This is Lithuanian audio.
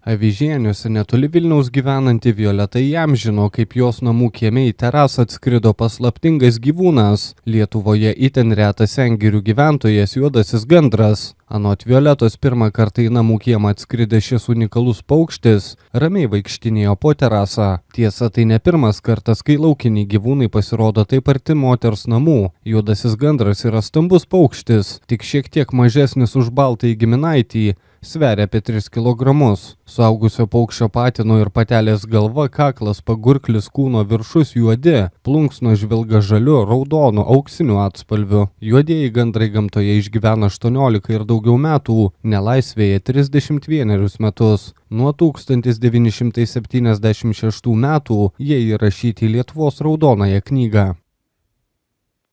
Avižieniuose netoli Vilniaus gyvenanti Violeta įamžino, kaip jos namų kieme į terasą atskrido paslaptingas gyvūnas, Lietuvoje itin retas sengirių gyventojas juodasis gandras. Anot Violetos pirmą kartą į namų kiemą atskridęs šis unikalus paukštis ramiai vaikštinėjo po terasą. Tiesa, tai ne pirmas kartas, kai laukiniai gyvūnai pasirodo taip arti moters namų. Juodasis gandras yra stambus paukštis, tik šiek tiek mažesnis už baltąjį giminaitį, sveria apie 3 kilogramus. Suaugusio paukščio patino ir patelės galva, kaklas, pagurklis, kūno viršus juodi, plunksno žvilga žaliu, raudonu, auksiniu atspalviu. Juodieji gandrai gamtoje išgyvena 18 ir daugiau metų, nelaisvėje 31 metus. Nuo 1976 metų jie įrašyti į Lietuvos raudonąją knygą.